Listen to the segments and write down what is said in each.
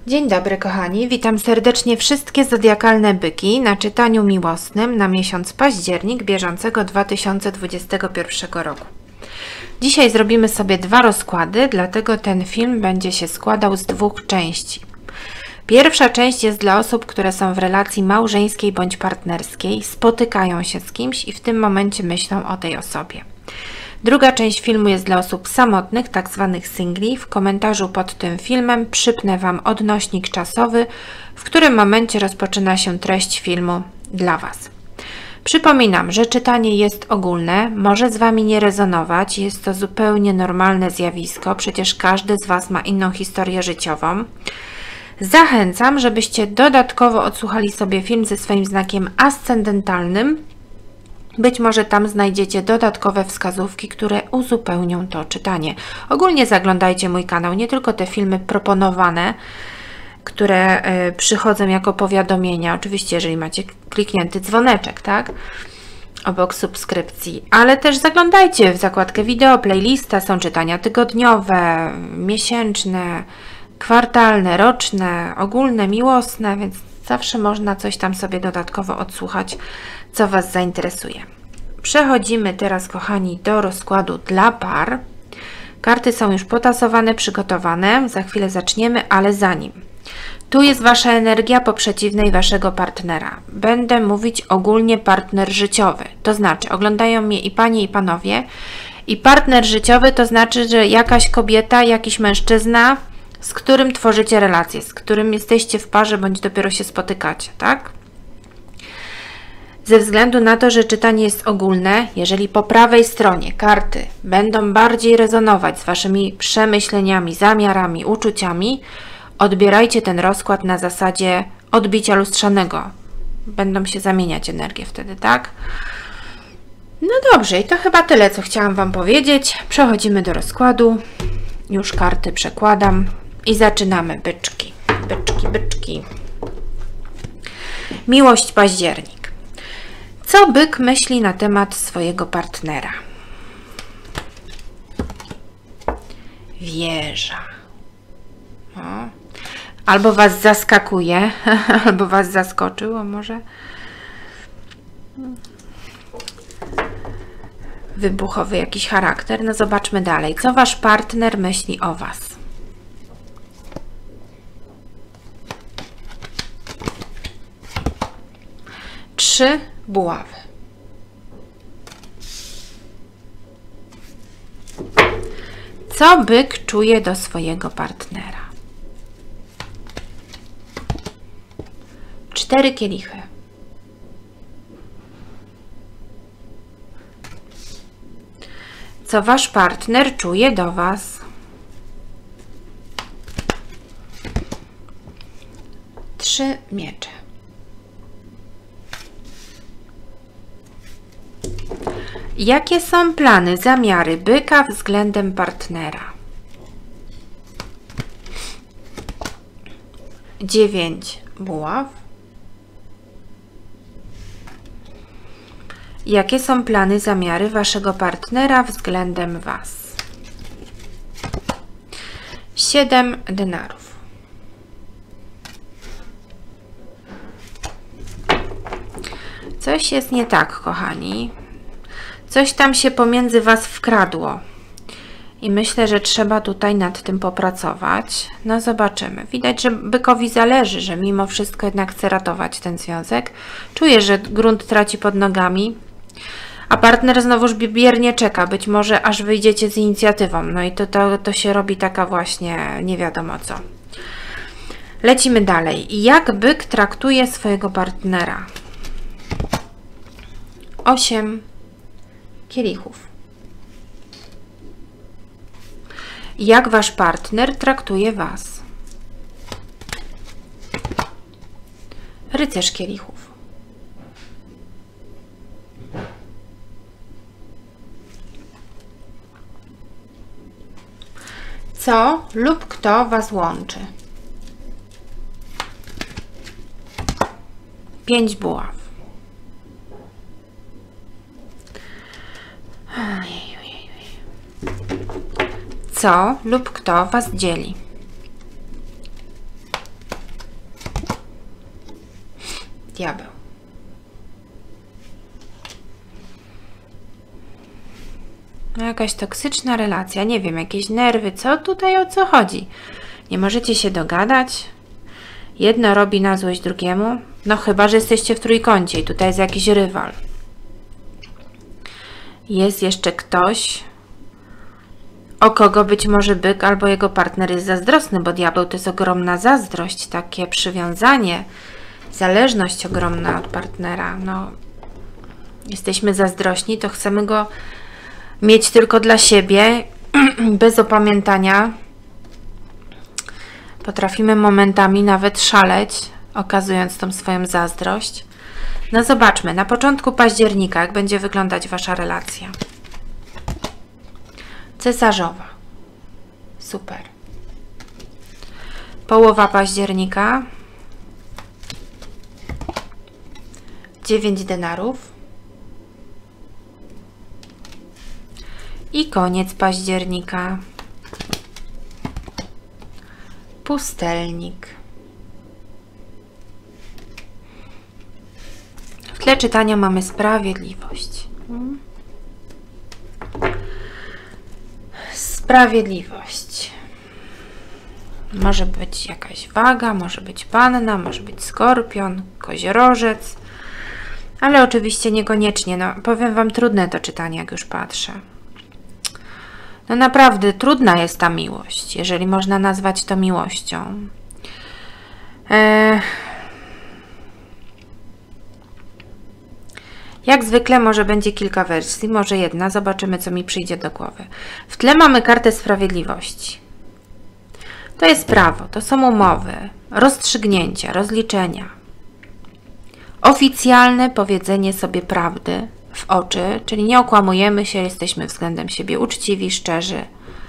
Dzień dobry kochani, witam serdecznie wszystkie zodiakalne byki na czytaniu miłosnym na miesiąc październik bieżącego 2021 roku. Dzisiaj zrobimy sobie dwa rozkłady, dlatego ten film będzie się składał z dwóch części. Pierwsza część jest dla osób, które są w relacji małżeńskiej bądź partnerskiej, spotykają się z kimś i w tym momencie myślą o tej osobie. Druga część filmu jest dla osób samotnych, tak zwanych singli. W komentarzu pod tym filmem przypnę Wam odnośnik czasowy, w którym momencie rozpoczyna się treść filmu dla Was. Przypominam, że czytanie jest ogólne, może z Wami nie rezonować, jest to zupełnie normalne zjawisko, przecież każdy z Was ma inną historię życiową. Zachęcam, żebyście dodatkowo odsłuchali sobie film ze swoim znakiem ascendentalnym. Być może tam znajdziecie dodatkowe wskazówki, które uzupełnią to czytanie. Ogólnie zaglądajcie mój kanał, nie tylko te filmy proponowane, które przychodzą jako powiadomienia, oczywiście jeżeli macie kliknięty dzwoneczek, tak? Obok subskrypcji, ale też zaglądajcie w zakładkę wideo, playlista, są czytania tygodniowe, miesięczne, kwartalne, roczne, ogólne, miłosne, więc zawsze można coś tam sobie dodatkowo odsłuchać, co Was zainteresuje. Przechodzimy teraz, kochani, do rozkładu dla par. Karty są już potasowane, przygotowane. Za chwilę zaczniemy, ale zanim. Tu jest Wasza energia po przeciwnej Waszego partnera. Będę mówić ogólnie partner życiowy. To znaczy, oglądają mnie i panie, i panowie. I partner życiowy to znaczy, że jakaś kobieta, jakiś mężczyzna, z którym tworzycie relacje, z którym jesteście w parze, bądź dopiero się spotykacie, tak? Ze względu na to, że czytanie jest ogólne, jeżeli po prawej stronie karty będą bardziej rezonować z Waszymi przemyśleniami, zamiarami, uczuciami, odbierajcie ten rozkład na zasadzie odbicia lustrzanego. Będą się zamieniać energie wtedy, tak? No dobrze, i to chyba tyle, co chciałam Wam powiedzieć. Przechodzimy do rozkładu. Już karty przekładam i zaczynamy, byczki. Byczki, byczki. Miłość październik. Co byk myśli na temat swojego partnera? Wieża. O. Albo Was zaskakuje, albo Was zaskoczyło może. Wybuchowy jakiś charakter. No zobaczmy dalej. Co Wasz partner myśli o Was? Trzy buławy. Co byk czuje do swojego partnera? 4 kielichy. Co Wasz partner czuje do Was? 3 miecze. Jakie są plany, zamiary byka względem partnera? 9 buław. Jakie są plany, zamiary Waszego partnera względem Was? 7 denarów. Coś jest nie tak, kochani. Coś tam się pomiędzy Was wkradło. I myślę, że trzeba tutaj nad tym popracować. No zobaczymy. Widać, że bykowi zależy, że mimo wszystko jednak chce ratować ten związek. Czuje, że grunt traci pod nogami. A partner znowuż biernie czeka, być może aż wyjdziecie z inicjatywą. No i to się robi taka właśnie nie wiadomo co. Lecimy dalej. Jak byk traktuje swojego partnera? 8 kielichów. Jak Wasz partner traktuje Was? Rycerz kielichów. Co lub kto Was łączy? 5 buław. Co lub kto Was dzieli? Diabeł. No jakaś toksyczna relacja, nie wiem, jakieś nerwy, co tutaj, o co chodzi? Nie możecie się dogadać? Jedno robi na złość drugiemu? No chyba, że jesteście w trójkącie i tutaj jest jakiś rywal. Jest jeszcze ktoś, o kogo być może byk albo jego partner jest zazdrosny, bo diabeł to jest ogromna zazdrość, takie przywiązanie, zależność ogromna od partnera. No, jesteśmy zazdrośni, to chcemy go mieć tylko dla siebie, bez opamiętania. Potrafimy momentami nawet szaleć, okazując tą swoją zazdrość. No zobaczmy, na początku października, jak będzie wyglądać Wasza relacja. Cesarzowa. Super. Połowa października. 9 denarów. I koniec października. Pustelnik. W tle czytania mamy sprawiedliwość. Sprawiedliwość. Może być jakaś waga, może być panna, może być skorpion, koziorożec, ale oczywiście niekoniecznie. No, powiem Wam, trudne to czytanie, jak już patrzę. No naprawdę trudna jest ta miłość, jeżeli można nazwać to miłością. Jak zwykle może będzie kilka wersji, może jedna, zobaczymy, co mi przyjdzie do głowy. W tle mamy kartę sprawiedliwości. To jest prawo, to są umowy, rozstrzygnięcia, rozliczenia. Oficjalne powiedzenie sobie prawdy w oczy, czyli nie okłamujemy się, jesteśmy względem siebie uczciwi, szczerzy.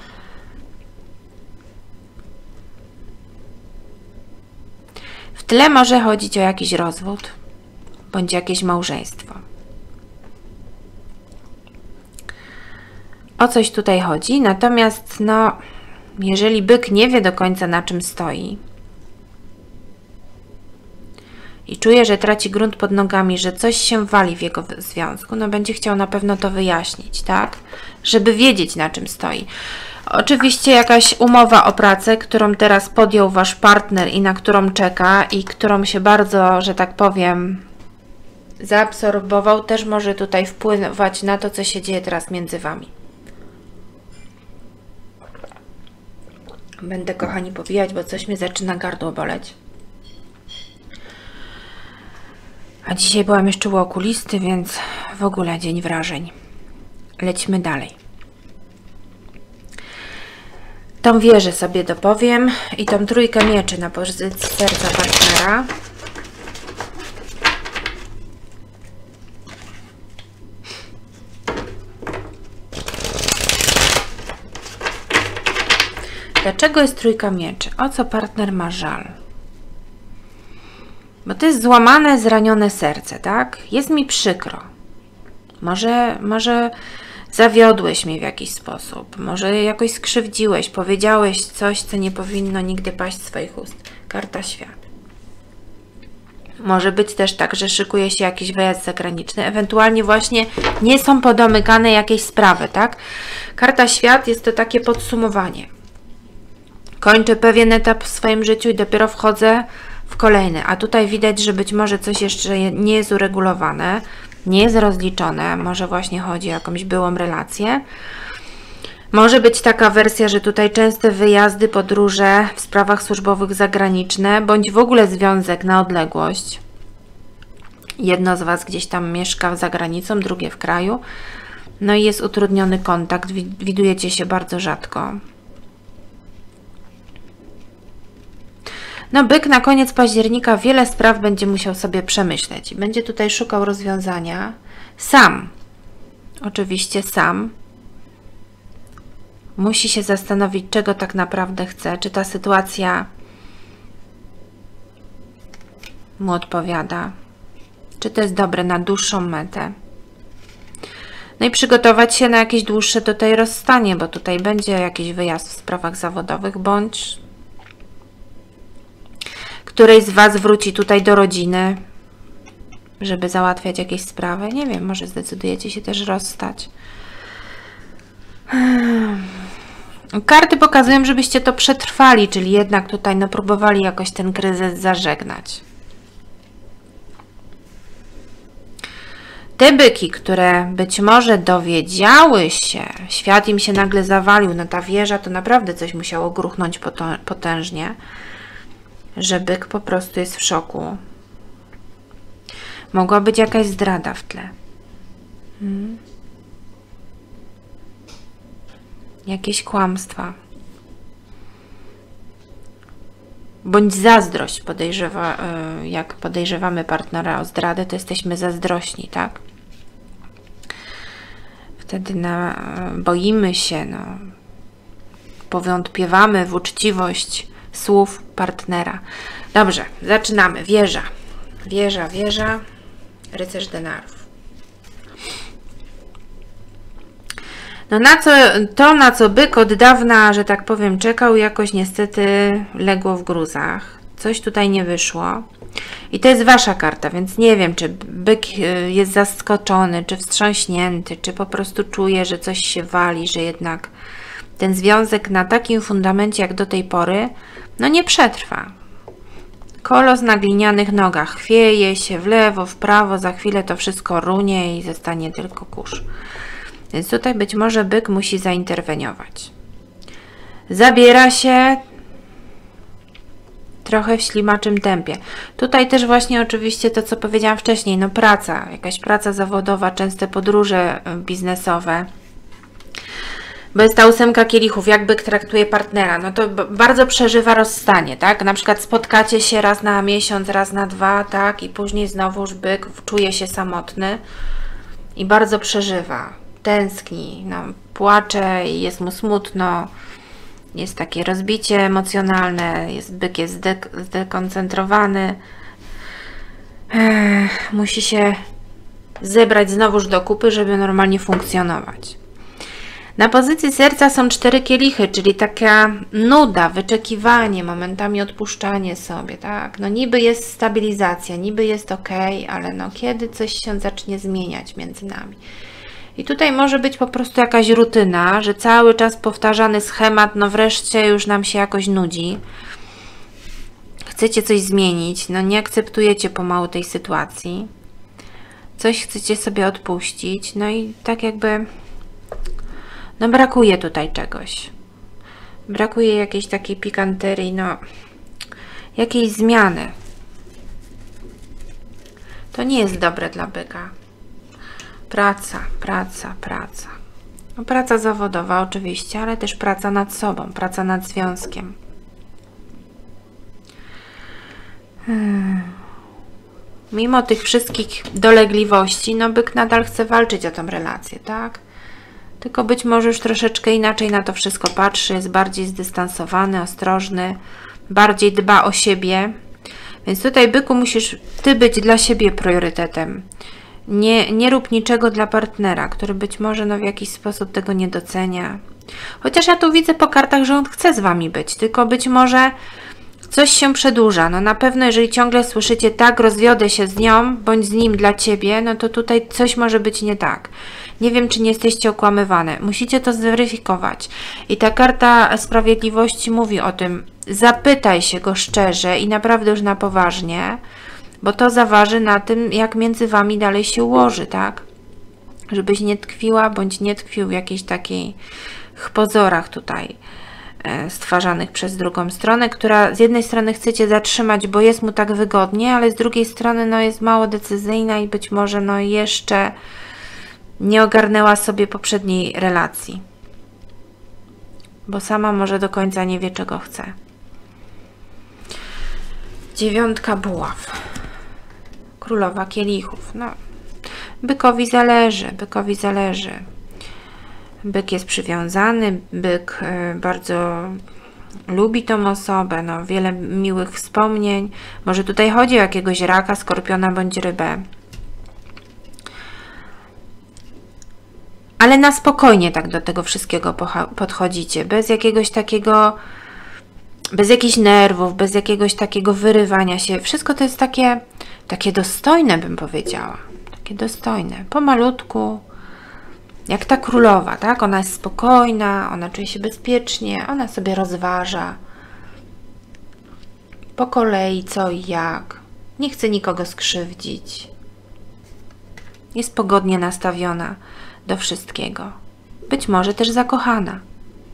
W tle może chodzić o jakiś rozwód, bądź jakieś małżeństwo. O coś tutaj chodzi, natomiast no, jeżeli byk nie wie do końca, na czym stoi i czuje, że traci grunt pod nogami, że coś się wali w jego związku, no będzie chciał na pewno to wyjaśnić, tak? Żeby wiedzieć, na czym stoi. Oczywiście jakaś umowa o pracę, którą teraz podjął Wasz partner i na którą czeka i którą się bardzo, że tak powiem, zaabsorbował, też może tutaj wpływać na to, co się dzieje teraz między Wami. Będę, kochani, powijać, bo coś mnie zaczyna gardło boleć. A dzisiaj byłam jeszcze u okulisty, więc w ogóle dzień wrażeń. Lećmy dalej. Tą wieżę sobie dopowiem i tą trójkę mieczy na pozycji serca partnera. Dlaczego jest trójka mieczy? O co partner ma żal? Bo to jest złamane, zranione serce, tak? Jest mi przykro. Może zawiodłeś mnie w jakiś sposób. Może jakoś skrzywdziłeś, powiedziałeś coś, co nie powinno nigdy paść z Twoich ust. Karta świat. Może być też tak, że szykuje się jakiś wyjazd zagraniczny, ewentualnie właśnie nie są podomykane jakieś sprawy, tak? Karta świat jest to takie podsumowanie. Kończę pewien etap w swoim życiu i dopiero wchodzę w kolejny. A tutaj widać, że być może coś jeszcze nie jest uregulowane, nie jest rozliczone. Może właśnie chodzi o jakąś byłą relację. Może być taka wersja, że tutaj częste wyjazdy, podróże w sprawach służbowych zagraniczne, bądź w ogóle związek na odległość. Jedno z Was gdzieś tam mieszka za granicą, drugie w kraju. No i jest utrudniony kontakt, widujecie się bardzo rzadko. No byk na koniec października wiele spraw będzie musiał sobie przemyśleć. Będzie tutaj szukał rozwiązania sam. Oczywiście sam. Musi się zastanowić, czego tak naprawdę chce. Czy ta sytuacja mu odpowiada. Czy to jest dobre na dłuższą metę. No i przygotować się na jakieś dłuższe tutaj rozstanie, bo tutaj będzie jakiś wyjazd w sprawach zawodowych, bądź któryś z Was wróci tutaj do rodziny, żeby załatwiać jakieś sprawy. Nie wiem, może zdecydujecie się też rozstać. Karty pokazują, żebyście to przetrwali, czyli jednak tutaj no, próbowali jakoś ten kryzys zażegnać. Te byki, które być może dowiedziały się, świat im się nagle zawalił, no ta wieża to naprawdę coś musiało gruchnąć potężnie, że byk po prostu jest w szoku. Mogła być jakaś zdrada w tle. Jakieś kłamstwa. Bądź zazdrość. Jak podejrzewamy partnera o zdradę, to jesteśmy zazdrośni, tak? Wtedy boimy się, no, powątpiewamy w uczciwość słów partnera. Dobrze, zaczynamy. Wieża. Wieża, wieża. Rycerz denarów. No na co byk od dawna, że tak powiem, czekał, jakoś niestety legło w gruzach. Coś tutaj nie wyszło. I to jest wasza karta, więc nie wiem, czy byk jest zaskoczony, czy wstrząśnięty, czy po prostu czuje, że coś się wali, że jednak ten związek na takim fundamencie jak do tej pory, no nie przetrwa. Kolos na glinianych nogach chwieje się w lewo, w prawo, za chwilę to wszystko runie i zostanie tylko kurz. Więc tutaj być może byk musi zainterweniować. Zabiera się trochę w ślimaczym tempie. Tutaj też właśnie oczywiście to, co powiedziałam wcześniej, no praca, jakaś praca zawodowa, częste podróże biznesowe. Bo jest ta 8 kielichów, jak byk traktuje partnera, no to bardzo przeżywa rozstanie, tak? Na przykład spotkacie się raz na miesiąc, raz na 2, tak? I później znowuż byk czuje się samotny i bardzo przeżywa, tęskni, no, płacze i jest mu smutno, jest takie rozbicie emocjonalne, byk jest zdekoncentrowany, musi się zebrać znowuż do kupy, żeby normalnie funkcjonować. Na pozycji serca są 4 kielichy, czyli taka nuda, wyczekiwanie, momentami odpuszczanie sobie, tak? No niby jest stabilizacja, niby jest ok, ale no kiedy coś się zacznie zmieniać między nami. I tutaj może być po prostu jakaś rutyna, że cały czas powtarzany schemat, no wreszcie już nam się jakoś nudzi. Chcecie coś zmienić, no nie akceptujecie pomału tej sytuacji. Coś chcecie sobie odpuścić, no i tak jakby... No brakuje tutaj czegoś. Brakuje jakiejś takiej pikanterii, no jakiejś zmiany. To nie jest dobre dla byka. Praca, praca, praca. No, praca zawodowa oczywiście, ale też praca nad sobą, praca nad związkiem. Mimo tych wszystkich dolegliwości, no byk nadal chce walczyć o tą relację, tak? Tylko być może już troszeczkę inaczej na to wszystko patrzy, jest bardziej zdystansowany, ostrożny, bardziej dba o siebie. Więc tutaj, byku, musisz ty być dla siebie priorytetem. Nie rób niczego dla partnera, który być może no, w jakiś sposób tego nie docenia. Chociaż ja tu widzę po kartach, że on chce z wami być, tylko być może coś się przedłuża. No na pewno, jeżeli ciągle słyszycie tak, rozwiodę się z nią, bądź z nim dla ciebie, no to tutaj coś może być nie tak. Nie wiem, czy nie jesteście okłamywane. Musicie to zweryfikować. I ta karta sprawiedliwości mówi o tym. Zapytaj się go szczerze i naprawdę już na poważnie, bo to zaważy na tym, jak między wami dalej się ułoży, tak? Żebyś nie tkwiła, bądź nie tkwił w jakichś takich pozorach tutaj stwarzanych przez drugą stronę, która z jednej strony chcecie zatrzymać, bo jest mu tak wygodnie, ale z drugiej strony no, jest mało decyzyjna i być może no, jeszcze nie ogarnęła sobie poprzedniej relacji, bo sama może do końca nie wie, czego chce. 9 buław. Królowa kielichów. No, bykowi zależy, bykowi zależy. Byk jest przywiązany, byk bardzo lubi tą osobę, no, wiele miłych wspomnień. Może tutaj chodzi o jakiegoś raka, skorpiona bądź rybę. Ale na spokojnie tak do tego wszystkiego podchodzicie, bez jakiegoś takiego, bez jakichś nerwów, bez jakiegoś takiego wyrywania się. Wszystko to jest takie takie dostojne, bym powiedziała. Takie dostojne, pomalutku, jak ta królowa, tak? Ona jest spokojna, ona czuje się bezpiecznie, ona sobie rozważa po kolei co i jak. Nie chce nikogo skrzywdzić. Jest pogodnie nastawiona do wszystkiego. Być może też zakochana.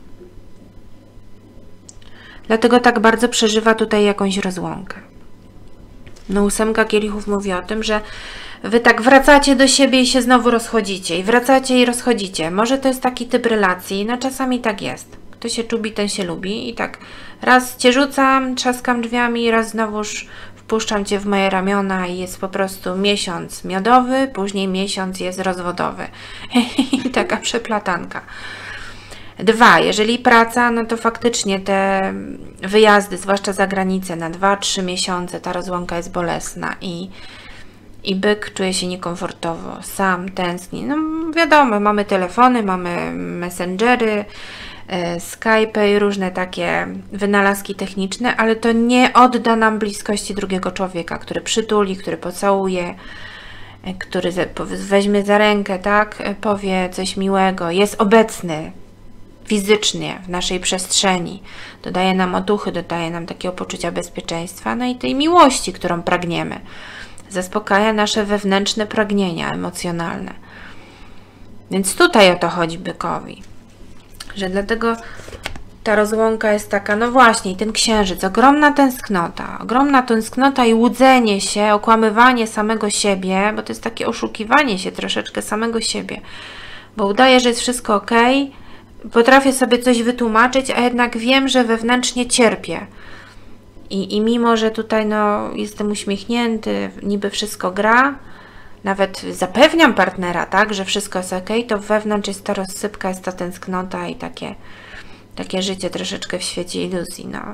Dlatego tak bardzo przeżywa tutaj jakąś rozłąkę. No 8 kielichów mówi o tym, że wy tak wracacie do siebie i się znowu rozchodzicie. I wracacie i rozchodzicie. Może to jest taki typ relacji. No czasami tak jest. Kto się czubi, ten się lubi. I tak raz cię rzucam, trzaskam drzwiami, raz znowuż wpuszczam cię w moje ramiona i jest po prostu miesiąc miodowy, później miesiąc jest rozwodowy. I taka przeplatanka. 2. Jeżeli praca, no to faktycznie te wyjazdy, zwłaszcza za granicę, na 2-3 miesiące, ta rozłąka jest bolesna i byk czuje się niekomfortowo, sam tęskni. No wiadomo, mamy telefony, mamy messengery, Skype i różne takie wynalazki techniczne, ale to nie odda nam bliskości drugiego człowieka, który przytuli, który pocałuje, który weźmie za rękę, tak, powie coś miłego, jest obecny fizycznie w naszej przestrzeni, dodaje nam otuchy, dodaje nam takiego poczucia bezpieczeństwa, no i tej miłości, którą pragniemy. Zaspokaja nasze wewnętrzne pragnienia emocjonalne. Więc tutaj o to chodzi bykowi, że dlatego ta rozłąka jest taka, no właśnie, i ten księżyc, ogromna tęsknota i łudzenie się, okłamywanie samego siebie, bo to jest takie oszukiwanie się troszeczkę samego siebie, bo udaje, że jest wszystko ok, potrafię sobie coś wytłumaczyć, a jednak wiem, że wewnętrznie cierpię. I mimo, że tutaj no, jestem uśmiechnięty, niby wszystko gra, nawet zapewniam partnera, tak, że wszystko jest ok, to wewnątrz jest ta rozsypka, jest ta tęsknota i takie życie troszeczkę w świecie iluzji. No.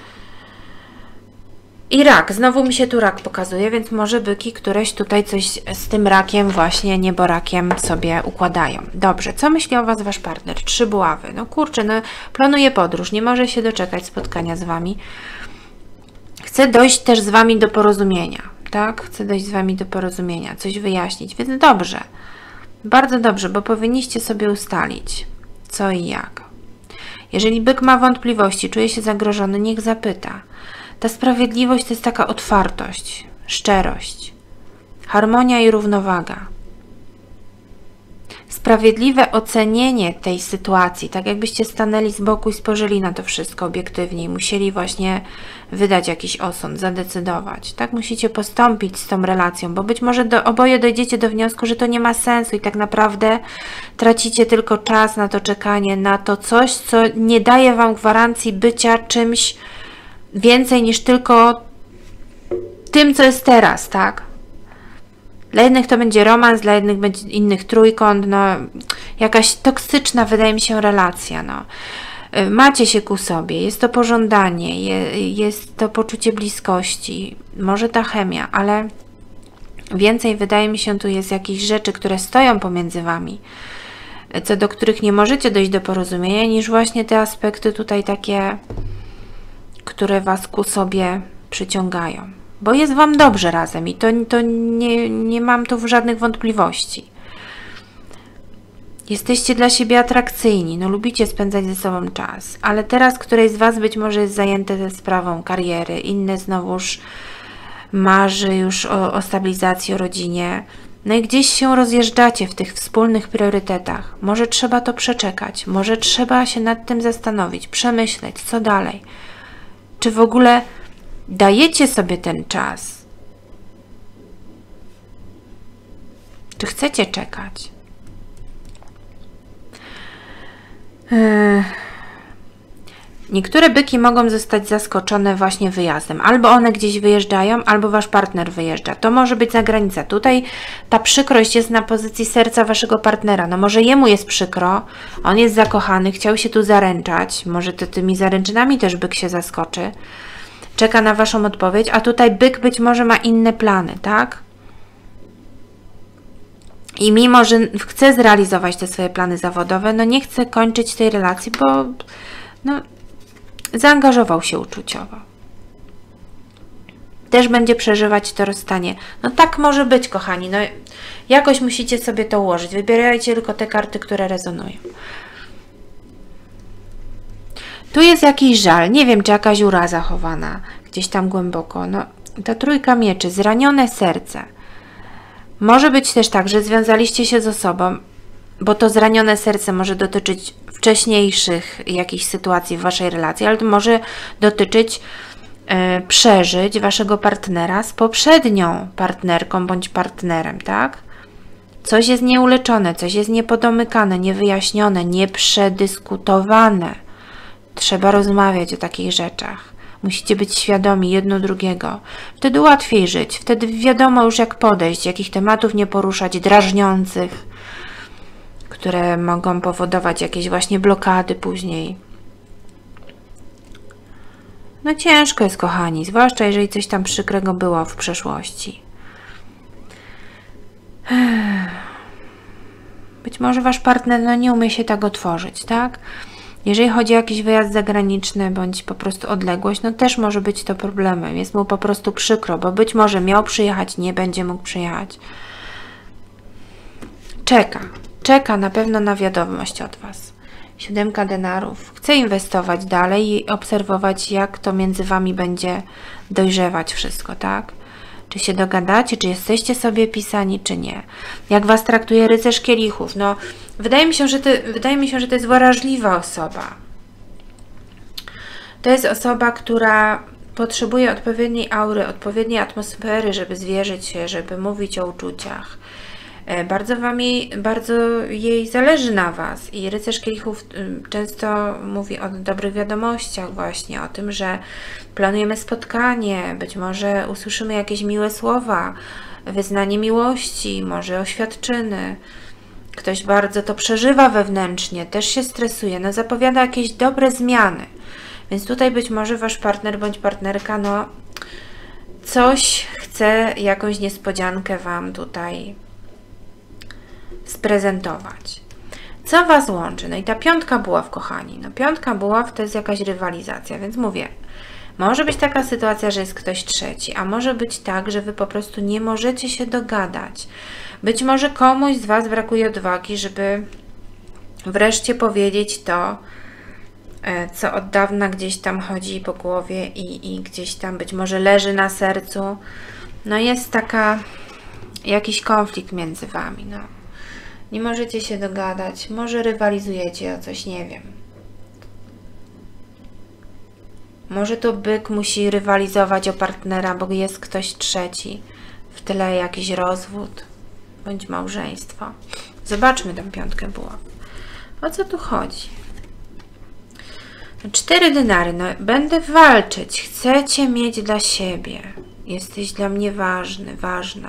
I rak, znowu mi się tu rak pokazuje, więc może byki któreś tutaj coś z tym rakiem, właśnie nieborakiem sobie układają. Dobrze, co myśli o Was Wasz partner? 3 buławy. No kurczę, no planuje podróż, nie może się doczekać spotkania z Wami. Chce dojść też z Wami do porozumienia, tak? Chce dojść z Wami do porozumienia, coś wyjaśnić, więc dobrze. Bardzo dobrze, bo powinniście sobie ustalić co i jak. Jeżeli byk ma wątpliwości, czuje się zagrożony, niech zapyta. Ta sprawiedliwość to jest taka otwartość, szczerość, harmonia i równowaga. Sprawiedliwe ocenienie tej sytuacji, tak jakbyście stanęli z boku i spojrzeli na to wszystko obiektywnie i musieli właśnie wydać jakiś osąd, zadecydować. Tak musicie postąpić z tą relacją, bo być może oboje dojdziecie do wniosku, że to nie ma sensu i tak naprawdę tracicie tylko czas na to czekanie, na to coś, co nie daje Wam gwarancji bycia czymś więcej niż tylko tym, co jest teraz, tak? Dla jednych to będzie romans, dla jednych będzie innych trójkąt, no jakaś toksyczna, wydaje mi się, relacja, no. Macie się ku sobie, jest to pożądanie, jest to poczucie bliskości, może ta chemia, ale więcej, wydaje mi się, tu jest jakichś rzeczy, które stoją pomiędzy Wami, co do których nie możecie dojść do porozumienia, niż właśnie te aspekty tutaj takie, które Was ku sobie przyciągają. Bo jest Wam dobrze razem i to nie mam tu żadnych wątpliwości. Jesteście dla siebie atrakcyjni, no lubicie spędzać ze sobą czas, ale teraz któreś z Was być może jest zajęte ze sprawą kariery, inne znowuż marzy już o stabilizacji, o rodzinie. No i gdzieś się rozjeżdżacie w tych wspólnych priorytetach. Może trzeba to przeczekać, może trzeba się nad tym zastanowić, przemyśleć, co dalej. Czy w ogóle dajecie sobie ten czas? Czy chcecie czekać? Niektóre byki mogą zostać zaskoczone właśnie wyjazdem. Albo one gdzieś wyjeżdżają, albo Wasz partner wyjeżdża. To może być za granicą. Tutaj ta przykrość jest na pozycji serca Waszego partnera. No może jemu jest przykro, on jest zakochany, chciał się tu zaręczać. Może tymi zaręczynami też byk się zaskoczy. Czeka na Waszą odpowiedź, a tutaj byk być może ma inne plany, tak? I mimo, że chce zrealizować te swoje plany zawodowe, no nie chce kończyć tej relacji, bo no, zaangażował się uczuciowo. też będzie przeżywać to rozstanie. No tak może być, kochani. No, jakoś musicie sobie to ułożyć. Wybierajcie tylko te karty, które rezonują. Tu jest jakiś żal. Nie wiem, czy jakaś uraza chowana gdzieś tam głęboko. No, ta trójka mieczy, zranione serce. Może być też tak, że związaliście się z osobą, bo to zranione serce może dotyczyć wcześniejszych jakichś sytuacji w waszej relacji, ale to może dotyczyć przeżyć waszego partnera z poprzednią partnerką bądź partnerem, tak? Coś jest nieuleczone, coś jest niepodomykane, niewyjaśnione, nieprzedyskutowane. Trzeba rozmawiać o takich rzeczach. Musicie być świadomi jedno drugiego. Wtedy łatwiej żyć. Wtedy wiadomo już jak podejść, jakich tematów nie poruszać, drażniących, które mogą powodować jakieś właśnie blokady później. No ciężko jest, kochani, zwłaszcza jeżeli coś tam przykrego było w przeszłości. Być może wasz partner no, nie umie się tak otworzyć, tak? Jeżeli chodzi o jakiś wyjazd zagraniczny bądź po prostu odległość, no też może być to problemem. Jest mu po prostu przykro, bo być może miał przyjechać, nie będzie mógł przyjechać. Czeka na pewno na wiadomość od was. 7 denarów. Chce inwestować dalej i obserwować, jak to między wami będzie dojrzewać wszystko, tak? Czy się dogadacie, czy jesteście sobie pisani, czy nie. Jak was traktuje rycerz kielichów? No, wydaje mi się, że to jest wrażliwa osoba. To jest osoba, która potrzebuje odpowiedniej aury, odpowiedniej atmosfery, żeby zwierzyć się, żeby mówić o uczuciach. Bardzo jej zależy na was i rycerz kielichów często mówi o dobrych wiadomościach właśnie, o tym, że planujemy spotkanie, być może usłyszymy jakieś miłe słowa, wyznanie miłości, może oświadczyny. Ktoś bardzo to przeżywa wewnętrznie, też się stresuje, no zapowiada jakieś dobre zmiany. Więc tutaj być może wasz partner bądź partnerka, no coś chce, jakąś niespodziankę wam tutaj sprezentować. Co was łączy? No i ta 5 buław, kochani. No 5 buław to jest jakaś rywalizacja, więc mówię, może być taka sytuacja, że jest ktoś trzeci, a może być tak, że wy po prostu nie możecie się dogadać. Być może komuś z was brakuje odwagi, żeby wreszcie powiedzieć to, co od dawna gdzieś tam chodzi po głowie i gdzieś tam być może leży na sercu. No jest jakiś konflikt między wami, no. Nie możecie się dogadać, może rywalizujecie o coś, nie wiem. Może to byk musi rywalizować o partnera, bo jest ktoś trzeci. W tyle jakiś rozwód bądź małżeństwo. Zobaczmy tę 5 buław. O co tu chodzi? 4 denary. No, będę walczyć. Chcecie mieć dla siebie. Jesteś dla mnie ważny, ważna.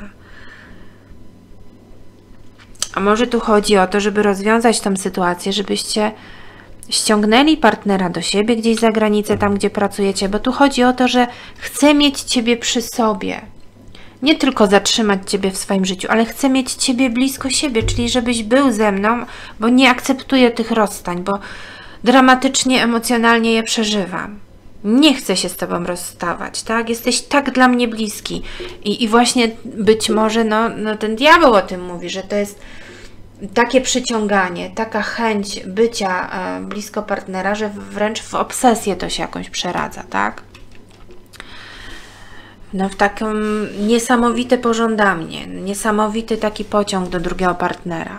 A może tu chodzi o to, żeby rozwiązać tą sytuację, żebyście ściągnęli partnera do siebie gdzieś za granicę, tam gdzie pracujecie, bo tu chodzi o to, że chcę mieć ciebie przy sobie. Nie tylko zatrzymać ciebie w swoim życiu, ale chcę mieć ciebie blisko siebie, czyli żebyś był ze mną, bo nie akceptuję tych rozstań, bo dramatycznie, emocjonalnie je przeżywam. Nie chcę się z tobą rozstawać, tak? Jesteś tak dla mnie bliski. I właśnie być może no ten diabeł o tym mówi, że to jest takie przyciąganie, taka chęć bycia blisko partnera, że wręcz w obsesję to się jakąś przeradza, tak? No w taką niesamowite pożądanie, niesamowity taki pociąg do drugiego partnera.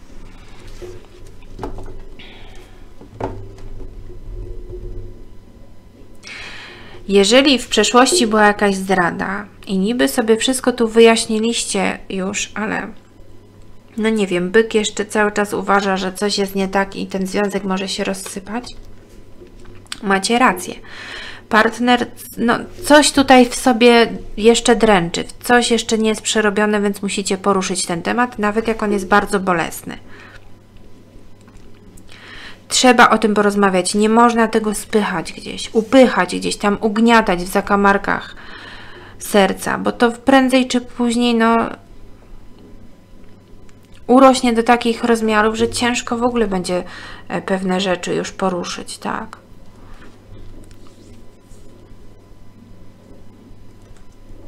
Jeżeli w przeszłości była jakaś zdrada i niby sobie wszystko tu wyjaśniliście już, ale no nie wiem, byk jeszcze cały czas uważa, że coś jest nie tak i ten związek może się rozsypać, macie rację. Partner, no coś tutaj w sobie jeszcze dręczy, coś jeszcze nie jest przerobione, więc musicie poruszyć ten temat, nawet jak on jest bardzo bolesny. Trzeba o tym porozmawiać, nie można tego spychać gdzieś, upychać gdzieś tam, ugniatać w zakamarkach serca, bo to prędzej czy później no urośnie do takich rozmiarów, że ciężko w ogóle będzie pewne rzeczy już poruszyć, tak?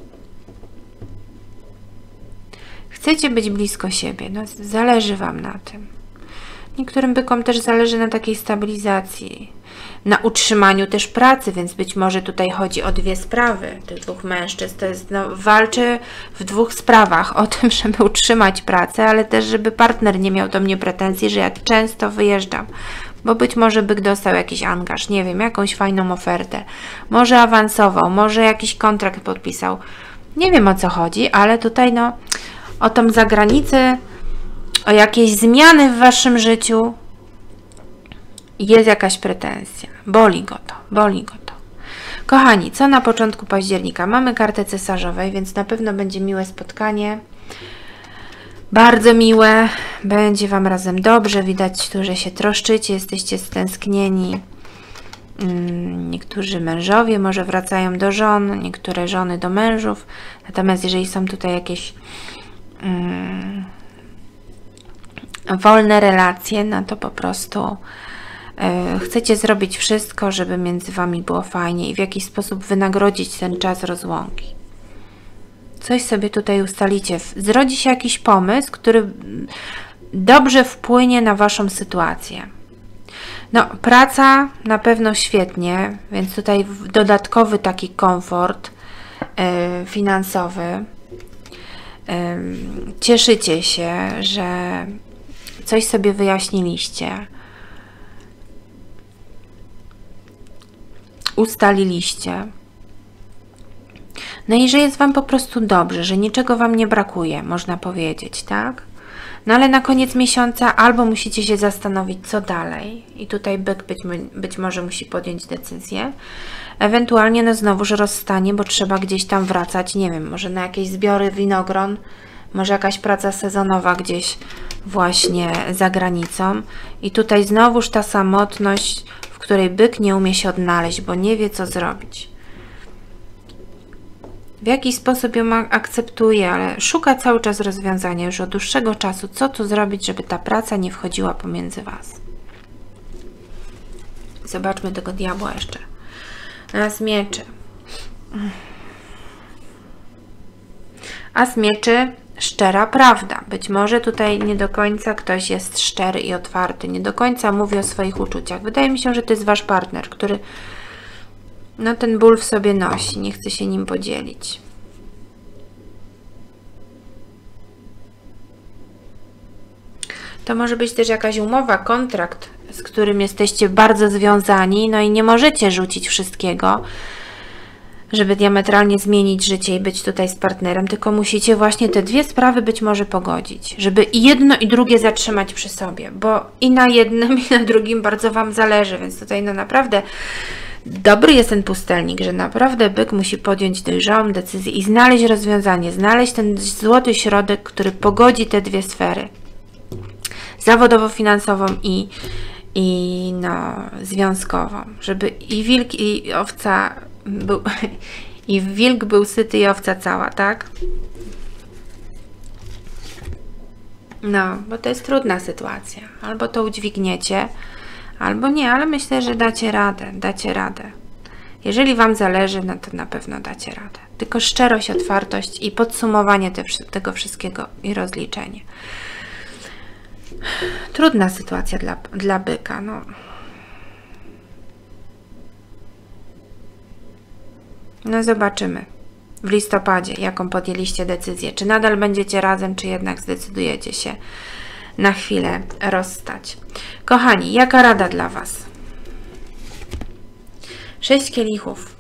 Chcecie być blisko siebie, no zależy Wam na tym. Niektórym bykom też zależy na takiej stabilizacji, na utrzymaniu też pracy, więc być może tutaj chodzi o dwie sprawy tych dwóch mężczyzn. To jest, no, walczy w dwóch sprawach, o tym, żeby utrzymać pracę, ale też, żeby partner nie miał do mnie pretensji, że ja często wyjeżdżam, bo być może byk dostał jakiś angaż, nie wiem, jakąś fajną ofertę, może awansował, może jakiś kontrakt podpisał. Nie wiem, o co chodzi, ale tutaj no o tą zagranicę, o jakieś zmiany w Waszym życiu jest jakaś pretensja. Boli go to, boli go to. Kochani, co na początku października? Mamy kartę cesarzowej, więc na pewno będzie miłe spotkanie. Bardzo miłe. Będzie Wam razem dobrze. Widać tu, że się troszczycie, jesteście stęsknieni. Niektórzy mężowie może wracają do żon, niektóre żony do mężów. Natomiast jeżeli są tutaj jakieś wolne relacje, no to po prostu chcecie zrobić wszystko, żeby między Wami było fajnie i w jakiś sposób wynagrodzić ten czas rozłąki. Coś sobie tutaj ustalicie. Zrodzi się jakiś pomysł, który dobrze wpłynie na Waszą sytuację. No, praca na pewno świetnie, więc tutaj dodatkowy taki komfort finansowy. Cieszycie się, że coś sobie wyjaśniliście, ustaliliście. No i że jest Wam po prostu dobrze, że niczego Wam nie brakuje, można powiedzieć, tak? No ale na koniec miesiąca albo musicie się zastanowić, co dalej. I tutaj byk być może musi podjąć decyzję. Ewentualnie no znowuż rozstanie, bo trzeba gdzieś tam wracać, nie wiem, może na jakieś zbiory winogron, może jakaś praca sezonowa gdzieś właśnie za granicą. I tutaj znowuż ta samotność, w której byk nie umie się odnaleźć, bo nie wie, co zrobić. W jakiś sposób ją akceptuje, ale szuka cały czas rozwiązania już od dłuższego czasu, co tu zrobić, żeby ta praca nie wchodziła pomiędzy Was. Zobaczmy tego diabła jeszcze. As mieczy. As mieczy, szczera prawda. Być może tutaj nie do końca ktoś jest szczery i otwarty, nie do końca mówi o swoich uczuciach. Wydaje mi się, że to jest Wasz partner, który no ten ból w sobie nosi, nie chce się nim podzielić. To może być też jakaś umowa, kontrakt, z którym jesteście bardzo związani, no i nie możecie rzucić wszystkiego, żeby diametralnie zmienić życie i być tutaj z partnerem, tylko musicie właśnie te dwie sprawy być może pogodzić, żeby i jedno i drugie zatrzymać przy sobie, bo i na jednym i na drugim bardzo Wam zależy, więc tutaj no naprawdę dobry jest ten pustelnik, że naprawdę byk musi podjąć dojrzałą decyzję i znaleźć rozwiązanie, znaleźć ten złoty środek, który pogodzi te dwie sfery. Zawodowo-finansową i no, związkową. Żeby i wilk, i owca był, i wilk był syty, i owca cała, tak? No, bo to jest trudna sytuacja. Albo to udźwigniecie, albo nie, ale myślę, że dacie radę, dacie radę. Jeżeli Wam zależy, no to na pewno dacie radę. Tylko szczerość, otwartość i podsumowanie tego wszystkiego i rozliczenie. Trudna sytuacja dla byka, no. No zobaczymy w listopadzie, jaką podjęliście decyzję. Czy nadal będziecie razem, czy jednak zdecydujecie się na chwilę rozstać. Kochani, jaka rada dla Was? 6 kielichów.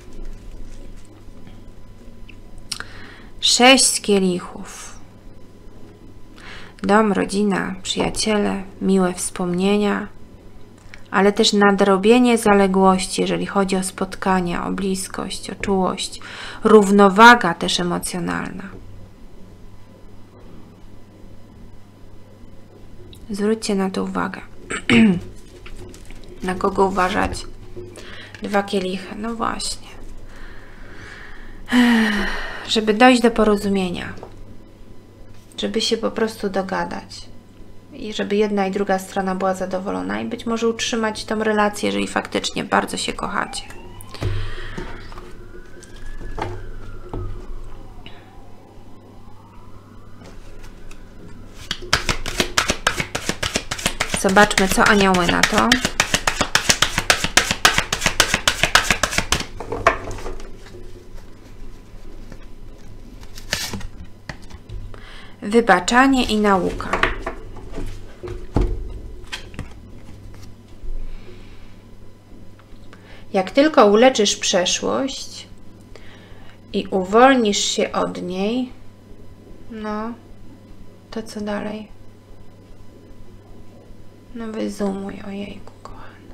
6 kielichów. Dom, rodzina, przyjaciele, miłe wspomnienia, ale też nadrobienie zaległości, jeżeli chodzi o spotkania, o bliskość, o czułość, równowaga też emocjonalna. Zwróćcie na to uwagę. Na kogo uważać? 2 kielichy, no właśnie. Żeby dojść do porozumienia. Żeby się po prostu dogadać. I żeby jedna i druga strona była zadowolona i być może utrzymać tą relację, jeżeli faktycznie bardzo się kochacie. Zobaczmy, co anioły na to. Wybaczanie i nauka. Jak tylko uleczysz przeszłość i uwolnisz się od niej, no, to co dalej? No wyzumuj, ojejku, kochany.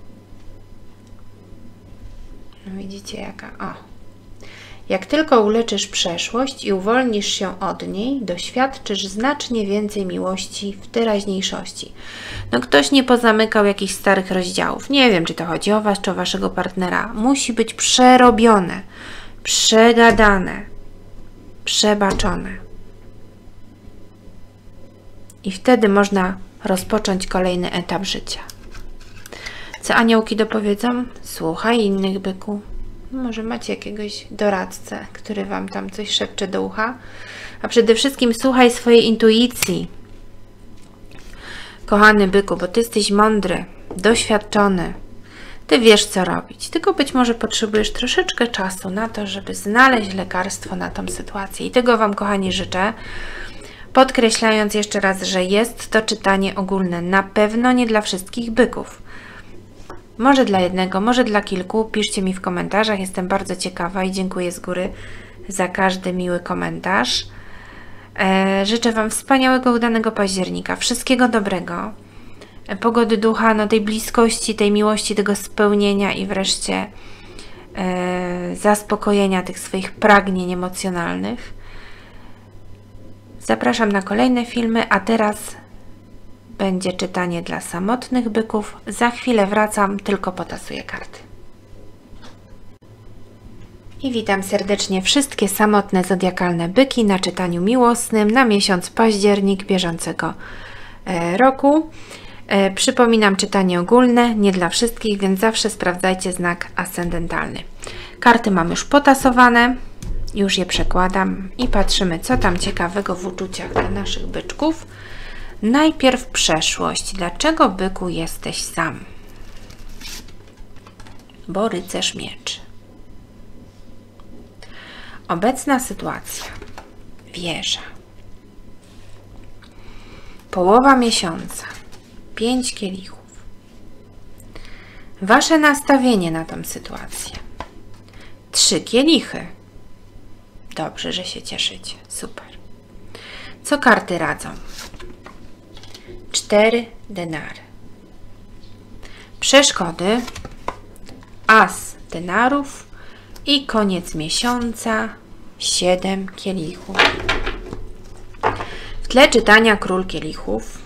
No widzicie jaka? O. Jak tylko uleczysz przeszłość i uwolnisz się od niej, doświadczysz znacznie więcej miłości w teraźniejszości. No ktoś nie pozamykał jakichś starych rozdziałów. Nie wiem, czy to chodzi o Was, czy o Waszego partnera. Musi być przerobione, przegadane, przebaczone. I wtedy można rozpocząć kolejny etap życia. Co aniołki dopowiedzą? Słuchaj innych, byku. Może macie jakiegoś doradcę, który Wam tam coś szepcze do ucha. A przede wszystkim słuchaj swojej intuicji. Kochany byku, bo Ty jesteś mądry, doświadczony. Ty wiesz, co robić. Tylko być może potrzebujesz troszeczkę czasu na to, żeby znaleźć lekarstwo na tą sytuację. I tego Wam, kochani, życzę. Podkreślając jeszcze raz, że jest to czytanie ogólne. Na pewno nie dla wszystkich byków. Może dla jednego, może dla kilku. Piszcie mi w komentarzach. Jestem bardzo ciekawa i dziękuję z góry za każdy miły komentarz. Życzę Wam wspaniałego, udanego października. Wszystkiego dobrego. Pogody ducha, no tej bliskości, tej miłości, tego spełnienia i wreszcie zaspokojenia tych swoich pragnień emocjonalnych. Zapraszam na kolejne filmy, a teraz będzie czytanie dla samotnych byków. Za chwilę wracam, tylko potasuję karty. I witam serdecznie wszystkie samotne zodiakalne byki na czytaniu miłosnym na miesiąc październik bieżącego roku. Przypominam, czytanie ogólne, nie dla wszystkich, więc zawsze sprawdzajcie znak ascendentalny. Karty mam już potasowane, już je przekładam i patrzymy, co tam ciekawego w uczuciach dla naszych byczków. Najpierw przeszłość. Dlaczego, byku, jesteś sam? Bo rycerz mieczy. Obecna sytuacja. Wieża. Połowa miesiąca. 5 kielichów. Wasze nastawienie na tą sytuację. 3 kielichy. Dobrze, że się cieszycie. Super. Co karty radzą? 4 denary. Przeszkody. As denarów. I koniec miesiąca. 7 kielichów. W tle czytania król kielichów.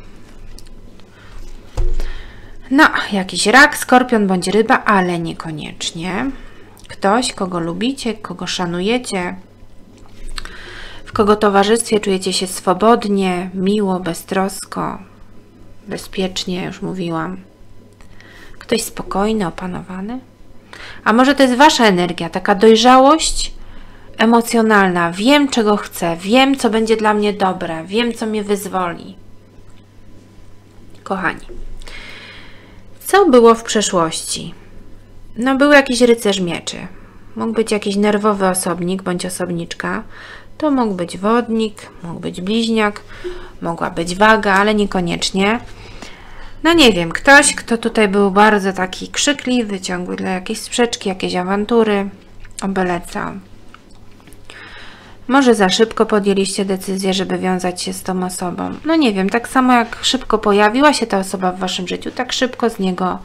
No, jakiś rak, skorpion bądź ryba, ale niekoniecznie. Ktoś, kogo lubicie, kogo szanujecie, w kogo towarzystwie czujecie się swobodnie, miło, beztrosko, bezpiecznie, już mówiłam. Ktoś spokojny, opanowany. A może to jest Wasza energia, taka dojrzałość emocjonalna. Wiem, czego chcę, wiem, co będzie dla mnie dobre, wiem, co mnie wyzwoli. Kochani, co było w przeszłości? No, był jakiś rycerz mieczy. Mógł być jakiś nerwowy osobnik bądź osobniczka. To mógł być wodnik, mógł być bliźniak, mogła być waga, ale niekoniecznie. No nie wiem, ktoś, kto tutaj był bardzo taki krzykliwy, ciągły dla jakiejś sprzeczki, jakieś awantury, o byle co. Może za szybko podjęliście decyzję, żeby wiązać się z tą osobą. No nie wiem, tak samo jak szybko pojawiła się ta osoba w Waszym życiu, tak szybko z niego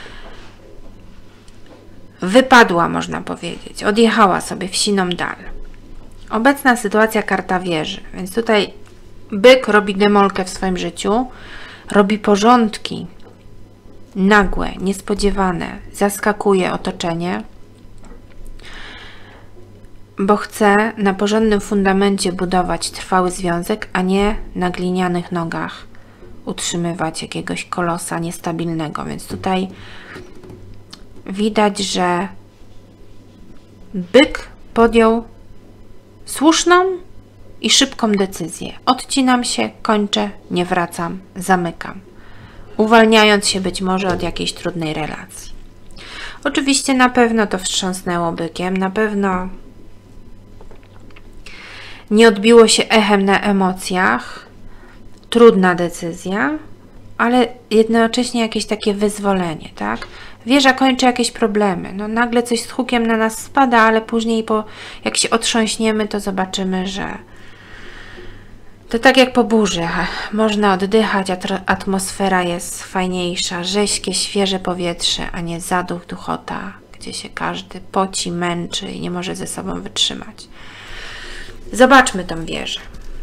wypadła, można powiedzieć. Odjechała sobie w siną dal. Obecna sytuacja, karta wieży. Więc tutaj byk robi demolkę w swoim życiu, robi porządki nagłe, niespodziewane, zaskakuje otoczenie, bo chce na porządnym fundamencie budować trwały związek, a nie na glinianych nogach utrzymywać jakiegoś kolosa niestabilnego. Więc tutaj widać, że byk podjął słuszną i szybką decyzję. Odcinam się, kończę, nie wracam, zamykam. uwalniając się być może od jakiejś trudnej relacji. Oczywiście na pewno to wstrząsnęło bykiem, na pewno nie odbiło się echem na emocjach, trudna decyzja, ale jednocześnie jakieś takie wyzwolenie, tak? Wieża kończy jakieś problemy. No nagle coś z hukiem na nas spada, ale później jak się otrząśniemy, to zobaczymy, że to tak jak po burzy. Można oddychać, atmosfera jest fajniejsza, rześkie, świeże powietrze, a nie zaduch, duchota, gdzie się każdy poci, męczy i nie może ze sobą wytrzymać. Zobaczmy tą wieżę.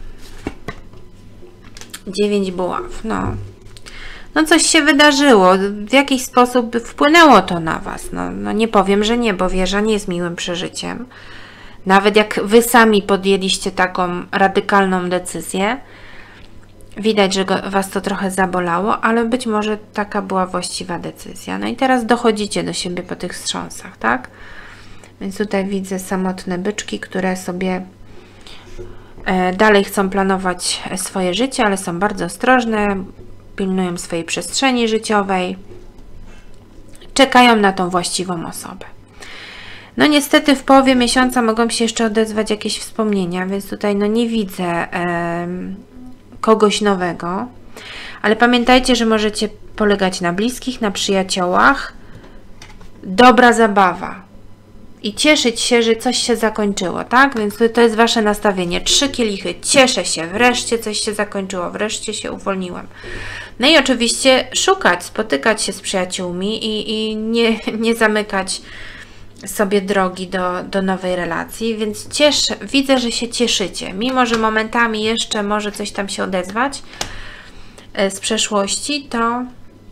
9 buław. No coś się wydarzyło. W jakiś sposób wpłynęło to na Was. No nie powiem, że nie, bo wieża nie jest miłym przeżyciem. Nawet jak Wy sami podjęliście taką radykalną decyzję, widać, że Was to trochę zabolało, ale być może taka była właściwa decyzja. No i teraz dochodzicie do siebie po tych wstrząsach, tak? Więc tutaj widzę samotne byczki, które sobie dalej chcą planować swoje życie, ale są bardzo ostrożne, pilnują swojej przestrzeni życiowej, czekają na tą właściwą osobę. No niestety w połowie miesiąca mogą się jeszcze odezwać jakieś wspomnienia, więc tutaj nie widzę kogoś nowego, ale pamiętajcie, że możecie polegać na bliskich, na przyjaciołach. Dobra zabawa i cieszyć się, że coś się zakończyło, tak? Więc to jest Wasze nastawienie. 3 kielichy, cieszę się, wreszcie coś się zakończyło, wreszcie się uwolniłem. No i oczywiście szukać, spotykać się z przyjaciółmi i nie zamykać sobie drogi do nowej relacji, więc widzę, że się cieszycie, mimo że momentami jeszcze może coś tam się odezwać z przeszłości, to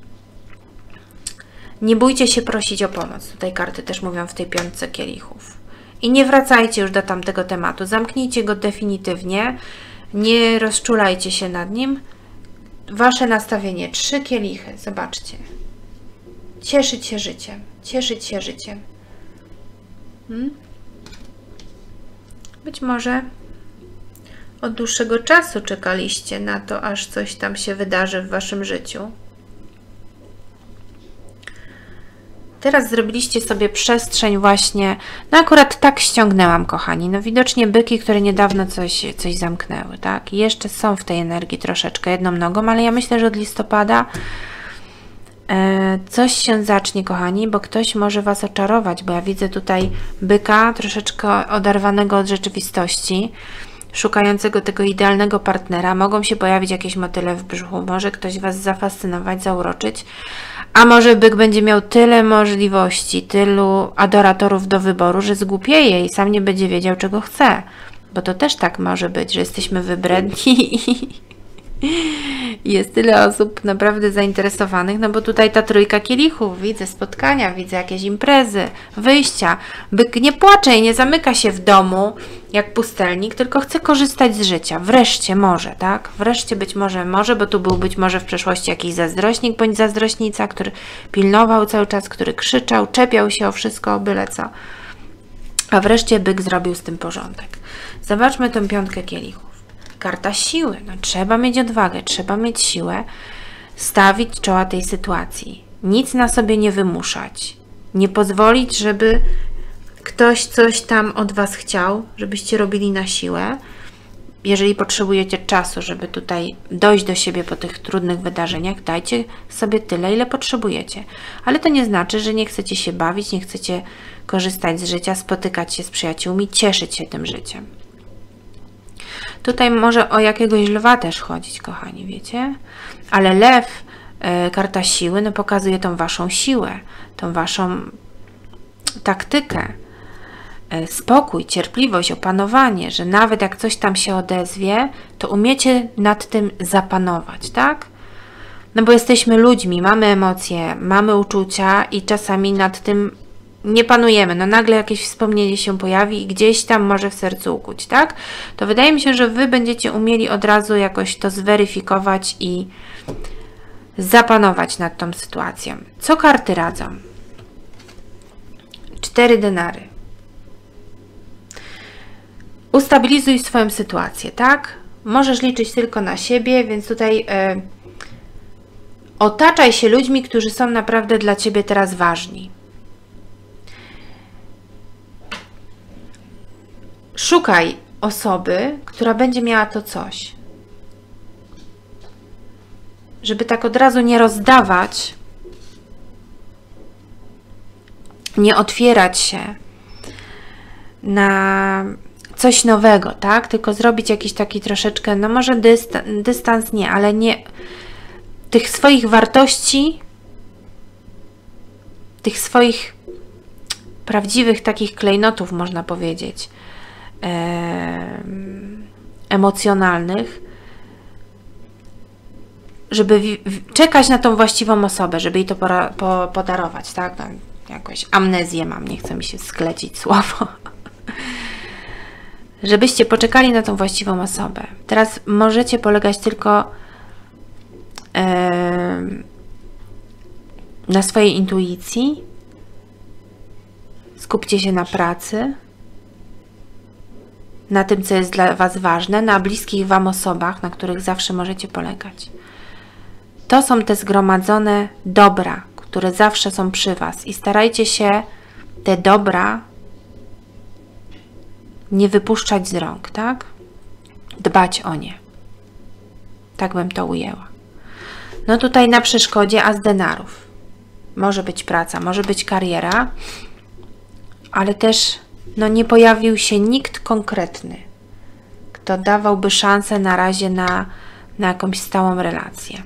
nie bójcie się prosić o pomoc. Tutaj karty też mówią w tej 5 kielichów. I nie wracajcie już do tamtego tematu, zamknijcie go definitywnie, nie rozczulajcie się nad nim. Wasze nastawienie, 3 kielichy, zobaczcie. Cieszyć się życiem, cieszyć się życiem. Być może od dłuższego czasu czekaliście na to, aż coś tam się wydarzy w Waszym życiu. Teraz zrobiliście sobie przestrzeń właśnie, no akurat tak ściągnęłam, kochani, no widocznie byki, które niedawno coś zamknęły, tak? I jeszcze są w tej energii troszeczkę jedną nogą, ale ja myślę, że od listopada coś się zacznie, kochani, bo ktoś może Was oczarować, bo ja widzę tutaj byka troszeczkę oderwanego od rzeczywistości, szukającego tego idealnego partnera. Mogą się pojawić jakieś motyle w brzuchu, może ktoś Was zafascynować, zauroczyć, a może byk będzie miał tyle możliwości, tylu adoratorów do wyboru, że zgłupieje i sam nie będzie wiedział, czego chce. Bo to też tak może być, że jesteśmy wybredni i jest tyle osób naprawdę zainteresowanych, no bo tutaj ta 3 kielichów, widzę spotkania, widzę jakieś imprezy, wyjścia. Byk nie płacze i nie zamyka się w domu jak pustelnik, tylko chce korzystać z życia. Wreszcie może, tak? Wreszcie być może, bo tu był być może w przeszłości jakiś zazdrośnik bądź zazdrośnica, który pilnował cały czas, który krzyczał, czepiał się o wszystko, o byle co. A wreszcie byk zrobił z tym porządek. Zobaczmy tę 5 kielichów. Karta siły. No, trzeba mieć odwagę, trzeba mieć siłę, stawić czoła tej sytuacji. Nic na sobie nie wymuszać. Nie pozwolić, żeby ktoś coś tam od Was chciał, żebyście robili na siłę. Jeżeli potrzebujecie czasu, żeby tutaj dojść do siebie po tych trudnych wydarzeniach, dajcie sobie tyle, ile potrzebujecie. Ale to nie znaczy, że nie chcecie się bawić, nie chcecie korzystać z życia, spotykać się z przyjaciółmi, cieszyć się tym życiem. Tutaj może o jakiegoś lwa też chodzić, kochani, wiecie? Ale lew, karta siły, no pokazuje tą Waszą siłę, tą Waszą taktykę, spokój, cierpliwość, opanowanie, że nawet jak coś tam się odezwie, to umiecie nad tym zapanować, tak? No bo jesteśmy ludźmi, mamy emocje, mamy uczucia i czasami nad tym nie panujemy. No nagle jakieś wspomnienie się pojawi i gdzieś tam może w sercu ukuć, tak? To wydaje mi się, że Wy będziecie umieli od razu jakoś to zweryfikować i zapanować nad tą sytuacją. Co karty radzą? 4 denary. Ustabilizuj swoją sytuację, tak? Możesz liczyć tylko na siebie, więc tutaj Otaczaj się ludźmi, którzy są naprawdę dla Ciebie teraz ważni. Szukaj osoby, która będzie miała to coś. Żeby tak od razu nie rozdawać, nie otwierać się na coś nowego, tak? Tylko zrobić jakiś taki troszeczkę, no może dystans nie, ale nie tych swoich wartości, tych swoich prawdziwych takich klejnotów, można powiedzieć, emocjonalnych, żeby czekać na tą właściwą osobę, żeby jej to podarować, tak? No, jakąś amnezję mam, nie chce mi się sklecić słowo. Żebyście poczekali na tą właściwą osobę. Teraz możecie polegać tylko na swojej intuicji. Skupcie się na pracy, na tym, co jest dla Was ważne, na bliskich Wam osobach, na których zawsze możecie polegać. To są te zgromadzone dobra, które zawsze są przy Was i starajcie się te dobra nie wypuszczać z rąk, tak? Dbać o nie. Tak bym to ujęła. No tutaj na przeszkodzie as denarów. Może być praca, może być kariera, ale też no nie pojawił się nikt konkretny, kto dawałby szansę na razie na jakąś stałą relację.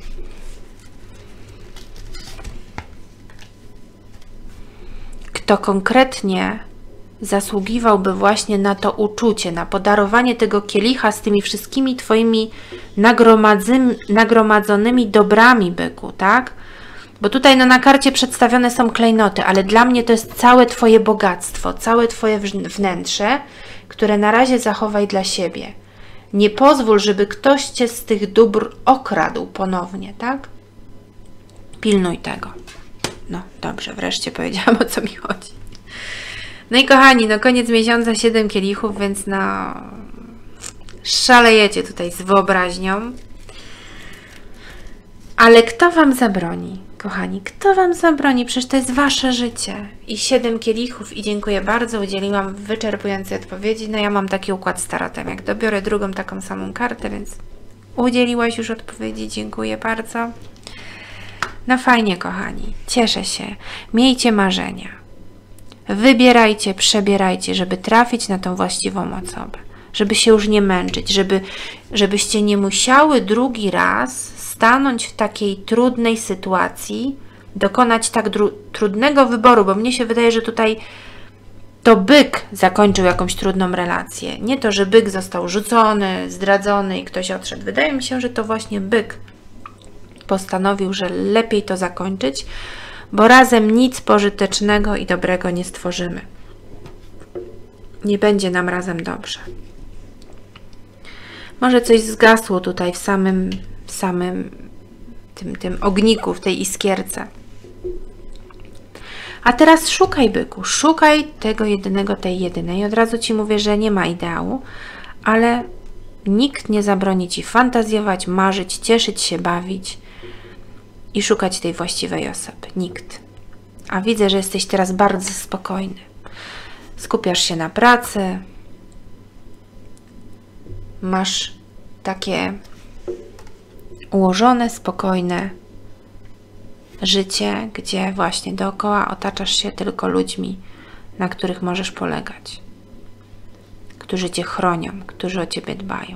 Kto konkretnie zasługiwałby właśnie na to uczucie, na podarowanie tego kielicha z tymi wszystkimi Twoimi nagromadzonymi dobrami, byku, tak? Bo tutaj no, na karcie przedstawione są klejnoty, ale dla mnie to jest całe Twoje bogactwo, całe Twoje wnętrze, które na razie zachowaj dla siebie. Nie pozwól, żeby ktoś Cię z tych dóbr okradł ponownie, tak? Pilnuj tego. No dobrze, wreszcie powiedziałam, o co mi chodzi. No i kochani, no koniec miesiąca, 7 kielichów, więc no szalejecie tutaj z wyobraźnią. Ale kto Wam zabroni, kochani? Kto Wam zabroni? Przecież to jest Wasze życie. I 7 kielichów i dziękuję bardzo, udzieliłam wyczerpującej odpowiedzi. No ja mam taki układ z tarotem, jak dobiorę drugą taką samą kartę, więc udzieliłaś już odpowiedzi, dziękuję bardzo. No fajnie, kochani, cieszę się. Miejcie marzenia. Wybierajcie, przebierajcie, żeby trafić na tą właściwą osobę. Żeby się już nie męczyć, żebyście nie musiały drugi raz stanąć w takiej trudnej sytuacji, dokonać tak trudnego wyboru, bo mnie się wydaje, że tutaj to byk zakończył jakąś trudną relację. Nie to, że byk został rzucony, zdradzony i ktoś odszedł. Wydaje mi się, że to właśnie byk postanowił, że lepiej to zakończyć, bo razem nic pożytecznego i dobrego nie stworzymy. Nie będzie nam razem dobrze. Może coś zgasło tutaj w samym tym ogniku, w tej iskierce. A teraz szukaj, byku, szukaj tego jedynego, tej jedynej. Od razu Ci mówię, że nie ma ideału, ale nikt nie zabroni Ci fantazjować, marzyć, cieszyć się, bawić i szukać tej właściwej osoby. Nikt. A widzę, że jesteś teraz bardzo spokojny. Skupiasz się na pracy. Masz takie ułożone, spokojne życie, gdzie właśnie dookoła otaczasz się tylko ludźmi, na których możesz polegać. Którzy Cię chronią, którzy o Ciebie dbają.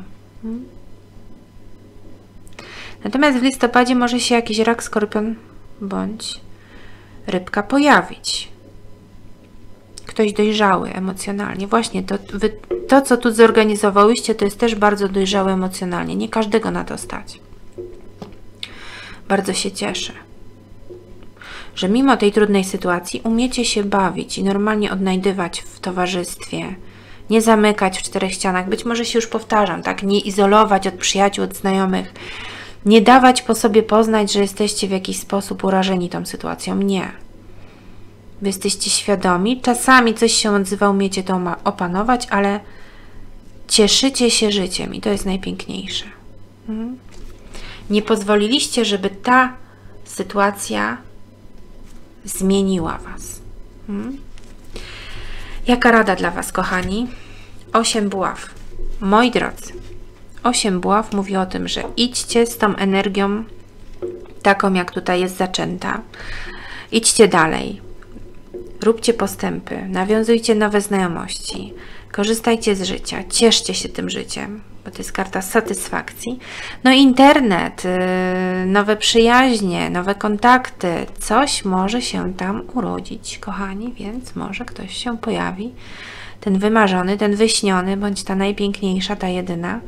Natomiast w listopadzie może się jakiś rak, skorpion bądź rybka pojawić. Ktoś dojrzały emocjonalnie. Właśnie to, co tu zorganizowałyście, to jest też bardzo dojrzałe emocjonalnie. Nie każdego na to stać. Bardzo się cieszę, że mimo tej trudnej sytuacji umiecie się bawić i normalnie odnajdywać w towarzystwie. Nie zamykać w 4 ścianach. Być może się już powtarzam, tak? Nie izolować od przyjaciół, od znajomych. Nie dawać po sobie poznać, że jesteście w jakiś sposób urażeni tą sytuacją. Nie. Wy jesteście świadomi. Czasami coś się odzywa, umiecie to opanować, ale cieszycie się życiem i to jest najpiękniejsze. Nie pozwoliliście, żeby ta sytuacja zmieniła Was. Jaka rada dla Was, kochani? 8 buław. Moi drodzy, 8 buław mówi o tym, że idźcie z tą energią taką, jak tutaj jest zaczęta. Idźcie dalej. Róbcie postępy. Nawiązujcie nowe znajomości. Korzystajcie z życia. Cieszcie się tym życiem, bo to jest karta satysfakcji. No internet, nowe przyjaźnie, nowe kontakty. Coś może się tam urodzić, kochani, więc może ktoś się pojawi. Ten wymarzony, ten wyśniony, bądź ta najpiękniejsza, ta jedyna.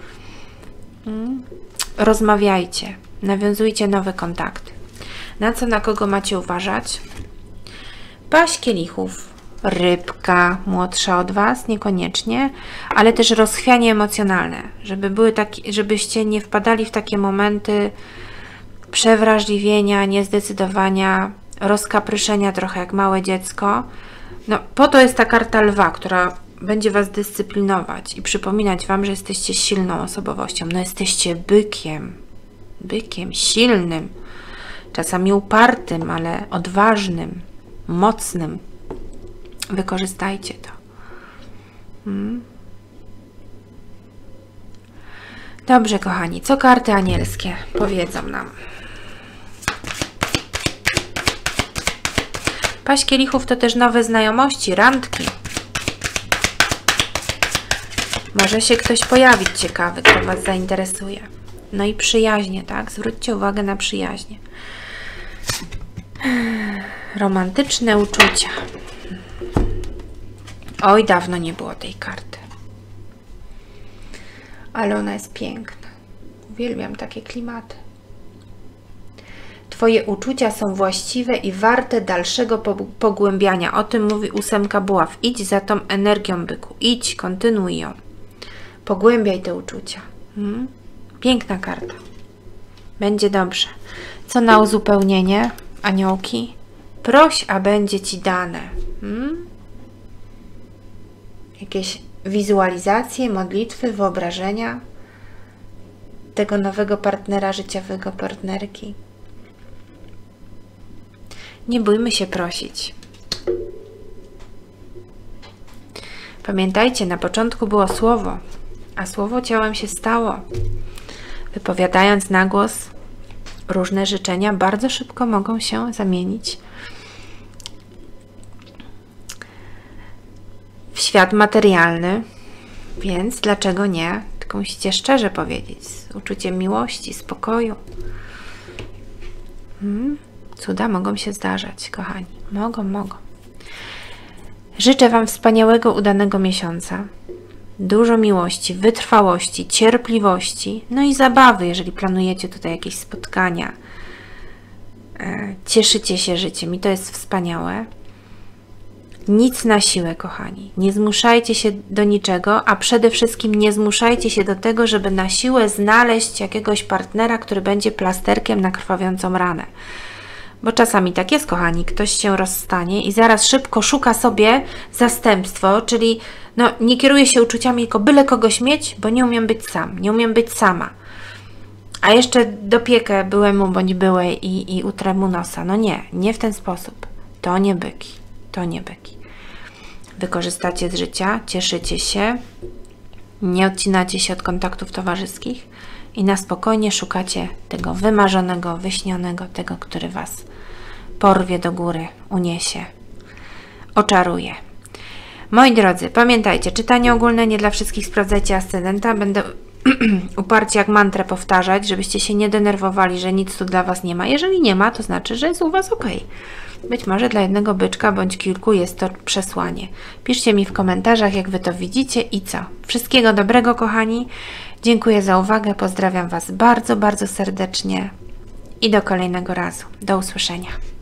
Rozmawiajcie. Nawiązujcie nowe kontakty. Na co, na kogo macie uważać? Paź kielichów, rybka młodsza od Was, niekoniecznie, ale też rozchwianie emocjonalne, żebyście nie wpadali w takie momenty przewrażliwienia, niezdecydowania, rozkapryszenia trochę jak małe dziecko. No, po to jest ta karta lwa, która będzie Was dyscyplinować i przypominać Wam, że jesteście silną osobowością. No, jesteście bykiem silnym, czasami upartym, ale odważnym, mocnym. Wykorzystajcie to. Dobrze, kochani, co karty anielskie powiedzą nam? Paź kielichów to też nowe znajomości, randki. Może się ktoś pojawić ciekawy, kto Was zainteresuje. No i przyjaźnie, tak? Zwróćcie uwagę na przyjaźnie. Romantyczne uczucia. Oj, dawno nie było tej karty. Ale ona jest piękna. Uwielbiam takie klimaty. Twoje uczucia są właściwe i warte dalszego pogłębiania. O tym mówi 8 buław. Idź za tą energią, byku. Idź, kontynuuj ją. Pogłębiaj te uczucia. Piękna karta. Będzie dobrze. Co na uzupełnienie, aniołki? Proś, a będzie Ci dane. Jakieś wizualizacje, modlitwy, wyobrażenia tego nowego partnera życiowego, partnerki. Nie bójmy się prosić. Pamiętajcie, na początku było słowo, a słowo ciałem się stało. Wypowiadając na głos różne życzenia, bardzo szybko mogą się zamienić w świat materialny, więc dlaczego nie? Tylko musicie szczerze powiedzieć, z uczuciem miłości, spokoju. Cuda mogą się zdarzać, kochani. Mogą. Życzę Wam wspaniałego, udanego miesiąca. Dużo miłości, wytrwałości, cierpliwości, no i zabawy, jeżeli planujecie tutaj jakieś spotkania. Cieszycie się życiem i to jest wspaniałe. Nic na siłę, kochani. Nie zmuszajcie się do niczego, a przede wszystkim nie zmuszajcie się do tego, żeby na siłę znaleźć jakiegoś partnera, który będzie plasterkiem na krwawiącą ranę. Bo czasami tak jest, kochani, ktoś się rozstanie i zaraz szybko szuka sobie zastępstwo, czyli no, nie kieruje się uczuciami, tylko byle kogoś mieć, bo nie umiem być sam, nie umiem być sama. A jeszcze dopiekę byłemu bądź byłej i utrę mu nosa. No nie w ten sposób. To nie byki, to nie byki. Wykorzystacie z życia, cieszycie się, nie odcinacie się od kontaktów towarzyskich i na spokojnie szukacie tego wymarzonego, wyśnionego, tego, który Was porwie do góry, uniesie, oczaruje. Moi drodzy, pamiętajcie, czytanie ogólne nie dla wszystkich, sprawdzajcie ascendenta. Będę uparcie jak mantrę powtarzać, żebyście się nie denerwowali, że nic tu dla Was nie ma. Jeżeli nie ma, to znaczy, że jest u Was ok. Być może dla jednego byczka bądź kilku jest to przesłanie. Piszcie mi w komentarzach, jak Wy to widzicie i co. Wszystkiego dobrego, kochani. Dziękuję za uwagę. Pozdrawiam Was bardzo, bardzo serdecznie i do kolejnego razu. Do usłyszenia.